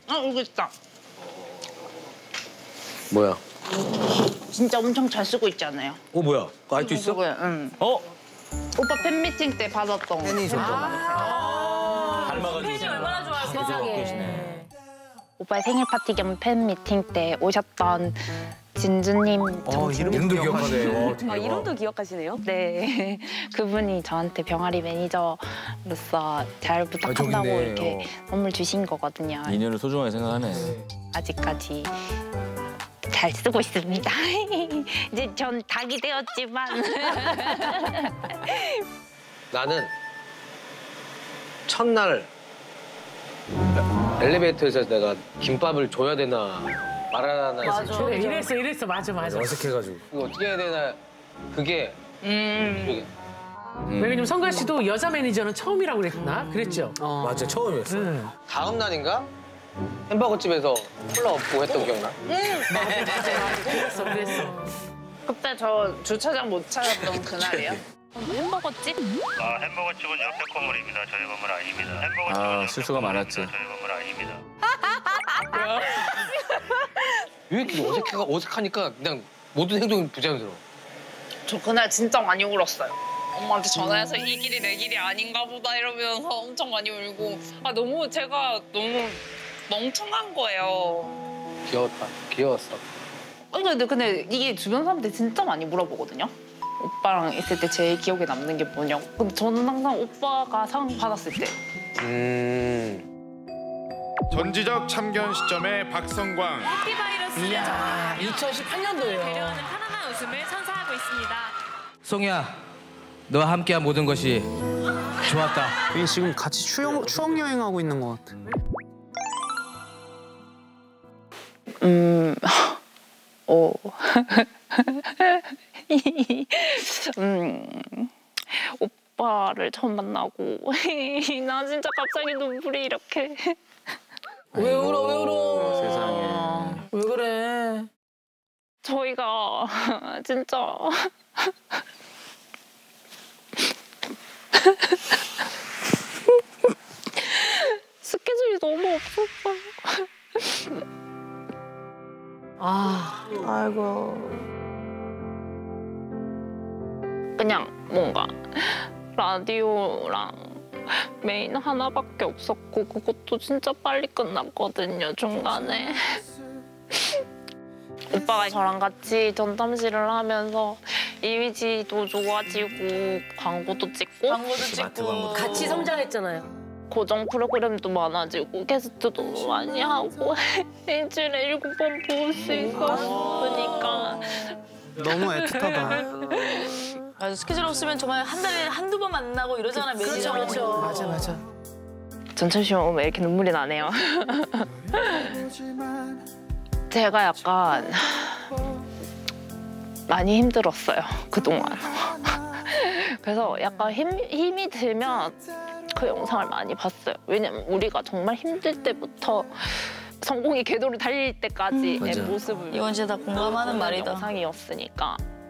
이거 있다. 뭐야? 진짜 엄청 잘 쓰고 있잖아요. 뭐야? 그거 아직도 있어? 응. 어? 오빠 팬미팅 때 받았던 팬이 줬던 거. 닮아가지고. 팬이 얼마나 좋아하세요? 세상에. 오빠의 생일 파티 겸 팬미팅 때 오셨던 진주님. 이름도 기억하네. 아, 이름도 기억하시네요? 네. 그분이 저한테 병아리 매니저로서 잘 부탁한다고 있네. 이렇게 선물 주신 거거든요. 인연을 소중하게 생각하네. 아직까지 잘 쓰고 있습니다. 이제 전 닭이 되었지만. 나는 첫날 엘리베이터에서 내가 김밥을 줘야 되나 말아야 하나 했을 그래, 이랬어. 맞아. 어색해가지고 이거 어떻게 해야 되나 그게 그게. 왜냐면 성관 씨도 여자 매니저는 처음이라고 그랬나? 그랬죠? 맞아 처음이었어. 응. 다음 날인가 햄버거 집에서 콜라 없고 했던 기억나? 그랬어. 그때 저 주차장 못 찾았던 그날이요? 햄버거집? 햄버거집은 옆에 건물입니다. 저희 건물 아닙니다. 햄버거집은 옆에 실수가 많았지. 저희 건물 아닙니다. 왜 이렇게 어색하니까 그냥 모든 행동이 부자연스러워. 저 그날 진짜 많이 울었어요. 엄마한테 전화해서 이 길이 내 길이 아닌가 보다 이러면서 엄청 많이 울고 제가 너무 멍청한 거예요. 귀여웠어. 근데 이게 주변 사람들 진짜 많이 물어보거든요. 오빠랑 있을 때 제일 기억에 남는 게 뭐냐고. 근데 저는 항상 오빠가 상 받았을 때. 전지적 참견 시점의 박성광. 해피바이러스는 이야, 2018년도예요. 배려하는 편안한 웃음을 선사하고 있습니다. 송이야, 너와 함께한 모든 것이 좋았다. 이게 지금 같이 추억 여행하고 있는 것 같아. 오빠를 처음 만나고 나 진짜 갑자기 눈물이 이렇게. 왜 울어? 세상에. 왜 그래? 저희가 진짜 스케줄이 너무 없었어요. 아이고. 그냥 뭔가 라디오랑 메인 하나밖에 없었고 그것도 진짜 빨리 끝났거든요, 중간에. 오빠가 저랑 같이 전담실을 하면서 이미지도 좋아지고 광고도 찍고 같이 성장했잖아요. 고정 프로그램도 많아지고 게스트도 많이 하고 일주일에 7번 볼 수 있었으니까. 너무 애틋하다. 맞아, 스케줄 없으면 정말 한 달에 한두 번 만나고 이러잖아, 매니저. 그렇죠. 맞아. 전철시험 오면 이렇게 눈물이 나네요. 제가 약간 많이 힘들었어요, 그동안. 그래서 약간 힘이 들면 그 영상을 많이 봤어요. 왜냐면 우리가 정말 힘들 때부터 성공의 궤도를 달릴 때까지의 모습을 이건 진짜 다 공감하는 말이다. 영상이었으니까.